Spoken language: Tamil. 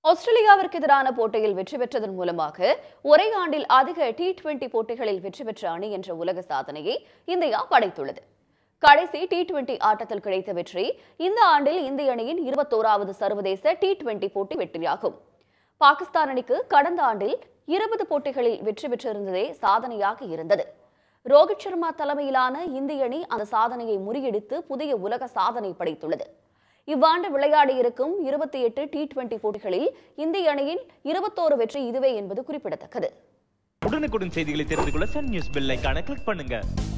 ஆஸ்திரேலியாவிற்கு எதிரான போட்டியில் வெற்றி பெற்றதன் மூலமாக ஒரே ஆண்டில் அதிக T20 போட்டிகளில் வெற்றி பெற்ற அணி என்ற உலக சாதனையை இந்தியா படைத்துள்ளது. கடைசி T20 ஆட்டத்தில் கிடைத்த வெற்றி இந்த ஆண்டில் இந்திய அணியின் 21வது சர்வதேச T20 போட்டி வெற்றியாகும். பாகிஸ்தான் அணிக்கு கடந்த ஆண்டில் 20 போட்டிகளில் வெற்றி பெற்றிருந்ததே சாதனையாக இருந்தது. ரோஹித் சர்மா தலைமையிலான இந்திய அணி அந்த சாதனையை முறியடித்து புதிய உலக சாதனை படைத்துள்ளது. இவ்வாண்டு விளையாடியிருக்கும் 28 T20 போட்டிகளில் இந்திய அணியின் 21 வெற்றி இதுவே என்பது குறிப்பிடத்தக்கது. உடனுக்குடன் செய்திகளை தெரிந்து கொள்ள சன் நியூஸ் பெல் ஐகானை கிளிக் பண்ணுங்க.